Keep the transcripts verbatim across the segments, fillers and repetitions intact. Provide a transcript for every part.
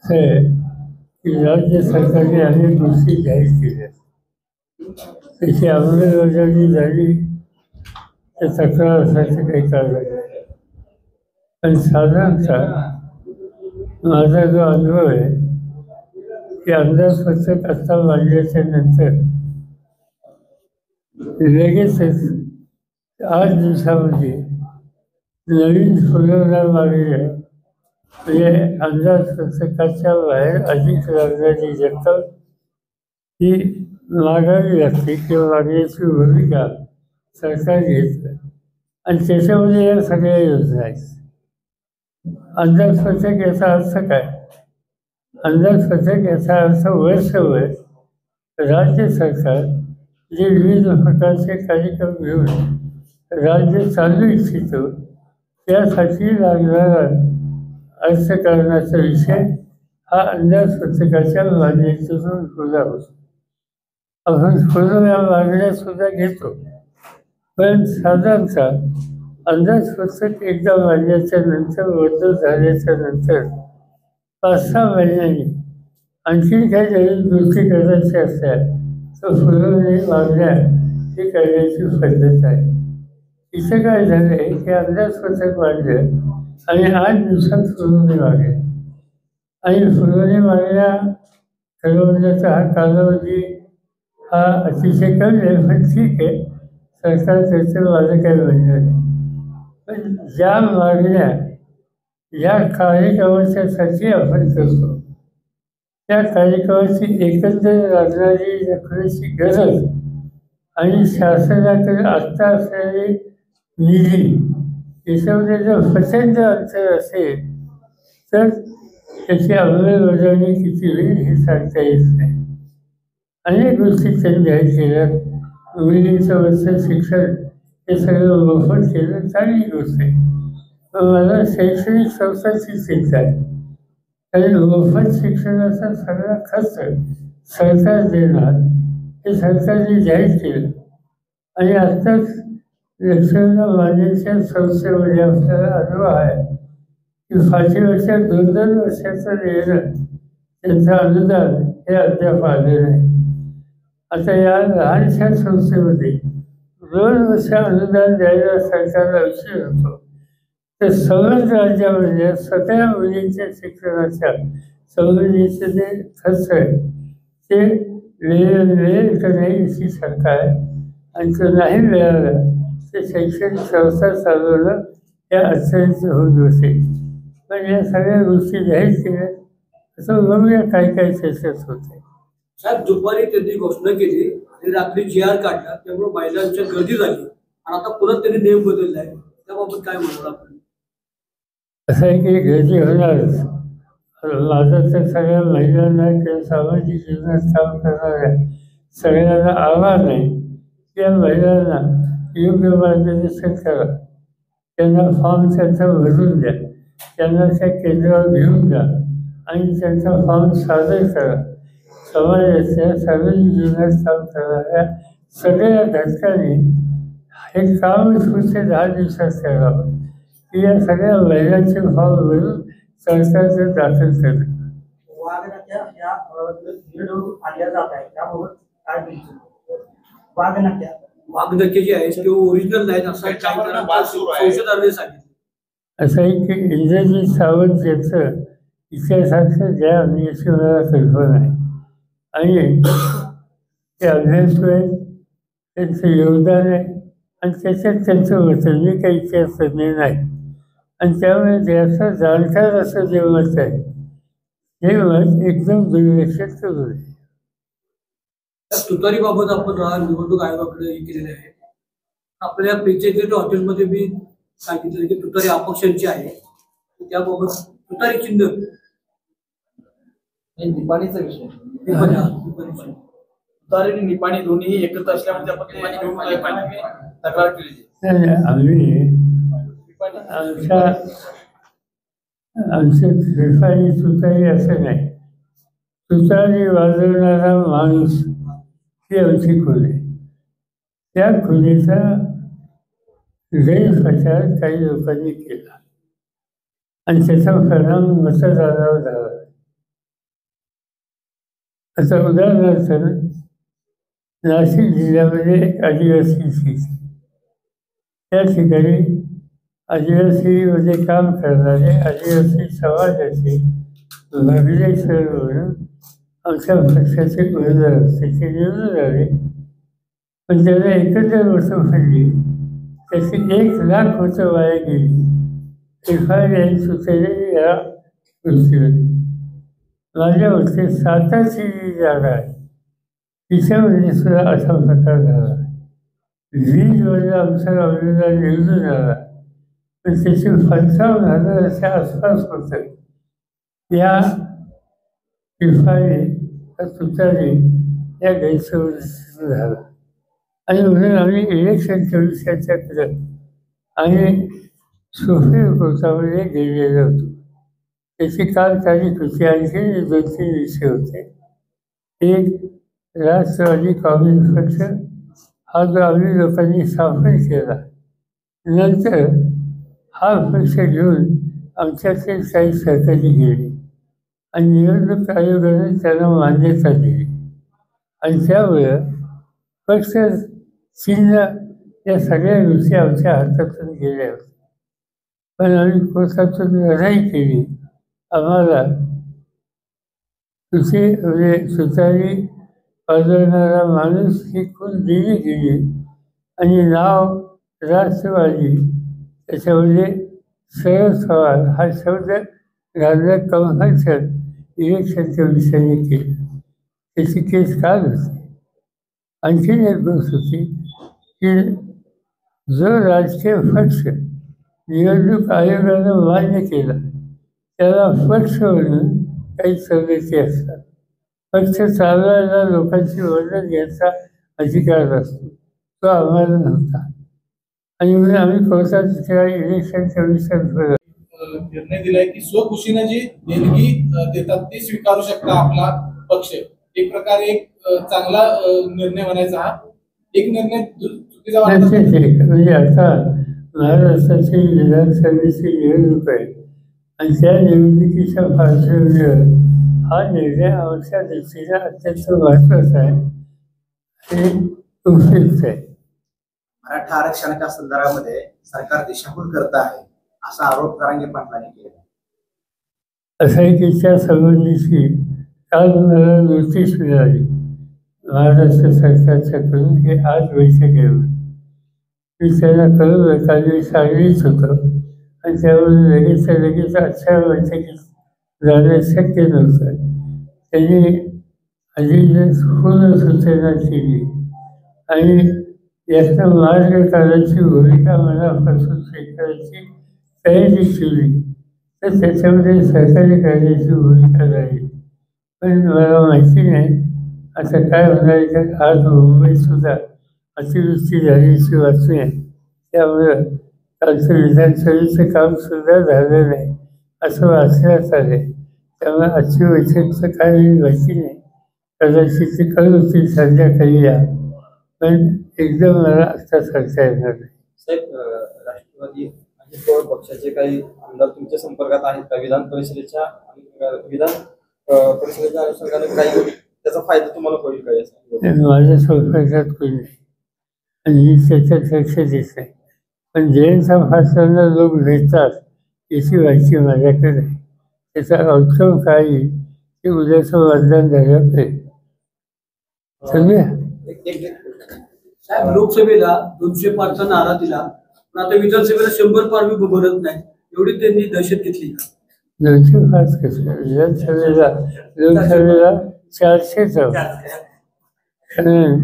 असं आहे की राज्य सरकारने अनेक गोष्टी जाहीर केल्या, त्याची अंमलबजावणी झाली तर तक्रार असायचं काही कारण नाही. पण साधारणतः माझा जो अनुभव आहे की अंदाजपत्रक आत्ता मांडल्याच्या नंतर लगेचच आठ दिवसामध्ये नवीन फुलवणार मागणी आहे. म्हणजे अंदाजपत्रकाच्या बाहेर अधिक लागणारी रक्कम ही मागावी लागते किंवा मागण्याची भूमिका सरकार घेतं आणि त्याच्यामध्ये या सगळ्या योजना आहेत. अंदाजपत्रक याचा अर्थ काय? अंदाजपत्रक याचा अर्थ वर्षभर राज्य सरकार जे विविध प्रकारचे कार्यक्रम घेऊन राज्य चालू इच्छितो त्यासाठी लागणारा अर्थकारणाचा विषय हा अंदाजपत्रकाच्या मान्यतेतून खुला होतो. आपण खुलं या मागण्या सुद्धा घेतो, पण साधारणतः अंदाजपत्रक एकदा मांडल्याच्या नंतर मंजूर झाल्याच्या नंतर पाच सहा महिन्यांनी आणखी काही नवीन गोष्टी करायच्या असल्या तर फुलवणी मागण्या ही करण्याची पद्धत आहे. इथं काय झालं आहे की अंदाजपत्रक मांडलं आणि आठ दिवसात फुलवणी मागण्या आणि फुलवणी मागण्या ठरवण्याचा हा कालावधी हा अतिशय कमी आहे, पण ठीक आहे, सरकार त्याचं माझं काही म्हणणं नाही. पण ज्या मागण्या या कार्यक्रमाच्यासाठी आपण करतो त्या कार्यक्रमाची एकंदर लागणारी रकमेची गरज आणि शासनाकडे आत्ता असलेली निधी याच्यामध्ये जर प्रचंड अंतर असेल तर त्याची अंमलबजावणी किती होईल हे सांगता येत नाही. अनेक गोष्टी त्यांनी जाहीर केल्या. मुलींचं वरचं शिक्षण हे सगळं मोफत केलं, चांगली गोष्ट आहे. पण मला शैक्षणिक संस्थांची चिंता आहे, कारण मोफत शिक्षणाचा सगळा खर्च सरकार देणार हे सरकारने जाहीर केलं आणि आत्ताच लक्ष्मीला मान्यच्या संस्थेमध्ये आपल्याला अनुभव आहे की फाशीवरच्या दोन दोन वर्षाचं देणं त्यांचं अनुदान हे अद्याप आले नाही. आता या लहानशा संस्थेमध्ये दोन वर्ष अनुदान द्यायला सरकारला उशीर होतो, तर समज राज्यामध्ये सगळ्या मुलींच्या शिक्षणाच्या संबंधीचे जे खर्च आहे ते वेळ वेळ करणे याची शंका आहे आणि तो नाही मिळाला तर शैक्षणिक संस्था चालवणं या अडचणीचं होत होते. पण या सगळ्या गोष्टी जाहीर केल्या असं बघूया काय काय त्याच्यात होते. साहेब, दुपारी त्यांनी घोषणा केली आणि रात्री जी आर काढला, त्यामुळे महिलांच्या गर्दी झाली आणि आता परत त्यांनी नियम बदलला आहे, त्याबाबत काय म्हणाल आपण? असं आहे की गर्दी होणारच. माझं तर सगळ्या महिलांना किंवा सामाजिक जीवनात काम करणाऱ्या सगळ्यांना आव्हान आहे की या महिलांना योग्य मार्गदर्शन करा, त्यांना फॉर्म त्यांचा भरून द्या, त्यांना त्या केंद्रावर घेऊन जा आणि त्यांचा फॉर्म सादर करा. समाजाच्या सार्वजनिक जीवनात काम करणाऱ्या सगळ्या घटकांनी हे काम पुढचे दहा दिवसात करावं की या सगळ्या महिलांचे फॉर्म भरून सरकारचं दाखल करणं. वाघनखे जे आहेत ते ओरिजिनल नाहीत असं संशोधकांनी सांगितलं. असं आहे की इंद्रजित सावंत यांचं इतिहासाचं ज्ञान याची मला कल्पना आहे आणि ते अभ्यासू आहे, त्यांचं योगदान आहे आणि त्याच्यात त्यांचं वचन मी काही इतिहास तज्ञ नाही आणि त्यामुळे त्याचं जाणकार असं जे मत आहे हे मत एकदम दुर्लक्षित करू नये. तुतारीबाबत आपण निवडणूक आयोगाकडे हे केलेले आहे. आपल्या पेचेगेट हॉटेलमध्ये मी सांगितलं की तुतारी अपक्षांची आहे, त्याबाबत तुतारी चिन्ह निपाणीचा विषय तुतारी आणि निपाणी दोन्ही एकत्र असल्यामुळे आपण तक्रार केली. आम्ही आमच्या आमचं निपाणी तुतारी असं नाही, तुतारी वाजवणारा माणूस ही आमची खुण आहे. त्या खुणीचा गैरप्रचार काही लोकांनी केला आणि त्याचा परिणाम मतदारावर झाला. आता उदाहरणार्थ नाशिक जिल्ह्यामध्ये एक आदिवासी सीट, त्या ठिकाणी आदिवासीमध्ये काम करणारे आदिवासी समाजाचे भागले सर म्हणून आमच्या पक्षाचे उमेदवार त्याचे निवडून आले. पण त्याला एकंदर वर्षं पडली, त्याची एक लाख वर्षं वाया गेली. एफ आय आर सुचवले या गोष्टीवर. माझ्या मते साताची जी जागा आहे तिच्यामध्ये सुद्धा असा प्रकार झाला. वीजमध्ये आमचा उमेदवार निवडून आला, पण त्याचे पंचावन्न हजाराच्या आसपास होतं. या इफाने तुतारी या गैरसमज झाला आणि म्हणून आम्ही इलेक्शन कमिशनच्या करत आणि सुप्रीम कोर्टामध्ये गेलेलो होतो. त्याची काल तारीख होती. आणखी दोन तीन विषय होते. एक, राष्ट्रवादी काँग्रेस पक्ष हा जो आम्ही लोकांनी स्थापन केला, नंतर हा पक्ष घेऊन आमच्याकडे काही सहकारी गेले आणि निवडणूक आयोगाने त्यांना मान्यता दिली आणि त्यामुळं पक्ष चिन्ह या सगळ्या गोष्टी आमच्या हातातून गेल्या होत्या. पण आम्ही कोर्टातून लढाई केली. आम्हाला तुझे म्हणजे सुतारी वाजवणारा माणूस ही खून दिली गेली आणि नाव राष्ट्रवादी त्याच्यामध्ये शरद पवार हा शब्द घालण्यात कंपल्शन इलेक्शन कमिशनने केलं. त्याची केस काल होती. आणखीन एक गोष्ट होती की जो राजकीय पक्ष निवडणूक आयोगानं मान्य केला त्याला पक्ष म्हणून काही सवलती असतात. पक्ष चालवायला लोकांची मदत घ्यायचा अधिकार असतो, तो आम्हाला नव्हता आणि म्हणून आम्ही कोर्टात इलेक्शन कमिशन निर्णय दिलाय की स्वखुशीनं जी देणगी देतात ती स्वीकारू शकता आपला पक्ष. एक प्रकारे एक चांगला निर्णय म्हणायचा हा. एक निर्णय चुकीचा वाटतो म्हणजे आता महाराष्ट्राची विधानसभेची निवडणूक आहे आणि त्या निवडणुकीच्या पार्श्वभूमीवर हा निर्णय आमच्या दृष्टीने अत्यंत महत्त्वाचा आहे आणि उपयुक्त आहे. मराठा आरक्षणाच्या संदर्भामध्ये सरकार दिशाभूल करत आहे असा आरोप जरांगे पाटलांनी केला. असंख्येच्या संबंधीची काल मला नोटीस मिळाली महाराष्ट्र सरकारच्याकडून की आज बैठक घेऊन. मी त्यांना कळवलं, काल मी सांगलीच होतो आणि त्यामुळे लगेच लगेच आजच्या बैठकीत जाणं शक्य नव्हतं. त्यांनी आधी पूर्ण सूचना केली आणि यातनं मार्ग काढायची भूमिका मनापासून स्वीकारायची तयारी केली तर त्याच्यामध्ये सहकार्य करण्याची भूमिका राहील. पण मला माहिती नाही आता काय होणार आहे. आज मुंबईत सुद्धा अतिवृष्टी झाल्याची बातमी आहे, त्यामुळं कालचं विधानसभेचं काम सुद्धा झालं नाही असं वाचण्यात आलं. त्यामुळे आजची बैठकचं काय माहिती नाही. कदाचित ते कळू होती संध्याकाळी या, पण एकदम मला आता सांगता येणार नाही. साहेब, राष्ट्रवादी अजित पवार पक्षाचे काही आमदार तुमच्या संपर्कात आहेत का? विधान परिषदेच्या विधान परिषदेच्या अनुषंगाने काही त्याचा फायदा तुम्हाला होईल का? माझ्या संपर्कात कोणी नाही आणि मी त्याच्यात लक्ष देत नाही. पण जयंत भाषणांना लोक भेटतात याची माहिती माझ्याकडे आहे. त्याचा आउटकम काय येईल ते उद्याचं मतदान झालं पाहिजे. समजा साहेब, लोकसभेला दोनशे पारचा नारा दिला, पण आता विधानसभेला शंभर पार बी भरत नाही, एवढी त्यांनी दहशत घेतली. दोनशे पाच कसं विधानसभेला लोकसभेला चारशे जाऊ. कारण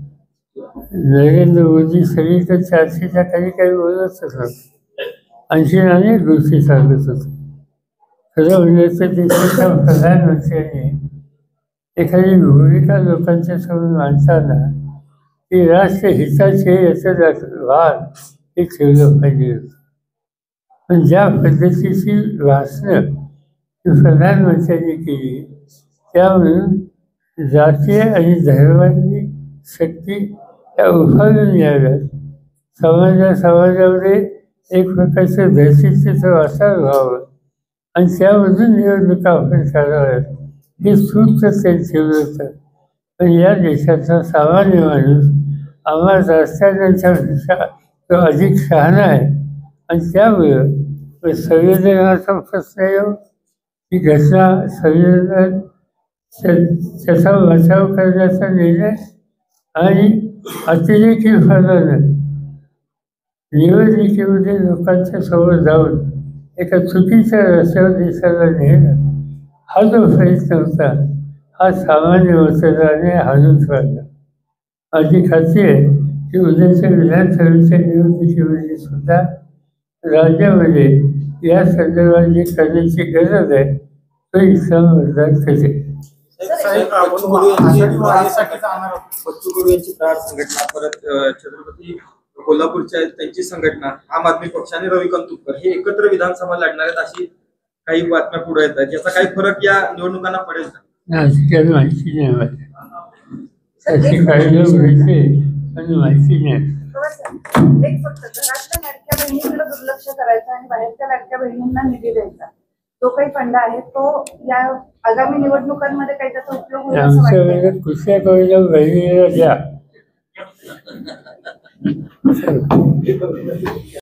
नरेंद्र मोदी सगळी तर चारशेच्या काही काही बोलतच नव्हतं. आणखी अनेक गोष्टी सांगत होते. खरं म्हणजे तर देशाच्या प्रधानमंत्र्यांनी एखादी भूमिका लोकांच्या समोर मांडताना ती राष्ट्रहिताचे याचं भान हे ठेवलं पाहिजे. पण ज्या पद्धतीची भाषणं प्रधानमंत्र्यांनी केली त्यामुळे जातीय आणि धर्माची शक्ती त्या उफाळून याव्यात. समाजा समाजामध्ये एक प्रकारचं दहशतीचं वातावरण व्हावं आणि त्यामधून निवडणुका आपण काढाव्यात हे सूत्र ते ठेवलं होतं. पण या देशाचा सामान्य माणूस आम्हाला रस्त्याच्या तो अधिक शहाणा आहे आणि त्यामुळं संवेदनाचा प्रश्न येऊ ही घटना संवेदन त्याचा बचाव करण्याचा निर्णय आणि अतिरेकी फलानं निवडणुकीमध्ये लोकांच्या समोर जाऊन एका चुकीच्या रस्त्यावर देशाला नेणं हा जो प्रयत्न होता हा सामान्य मतदाराने हाणून पाडला. माझी खात्री आहे की उद्याच्या विधानसभेच्या निवडणुकीमध्ये सुद्धा राज्यामध्ये या संदर्भात जे करण्याची गरज आहे तो इस्लाम मतदान करेल. बच्चू कडू यांची बच्चू कडू यांची प्रहार संघटना, परत छत्रपती कोल्हापूरच्या आहेत त्यांची संघटना, आम आदमी पक्ष आणि रविकांत तुपकर हे एकत्र विधानसभा लढणार आहेत अशी काही बातम्या पुढे येतात. याचा काही फरक या निवडणुकांना पडेल का? काही माहिती नाही मला, त्याची काही लोक भेटले आणि माहिती नाही. एक फक्त घरातल्या लाडक्या बहिणीकडे दुर्लक्ष करायचं आणि बाहेरच्या लाडक्या बहिणींना निधी द्यायचा जो काही फंड आहे तो या आगामी निवडणुकांमध्ये काही त्याचा उपयोग होईल असं आमच्या वाटतं? वेळेला कुठल्या कवीला बहिणीला द्या.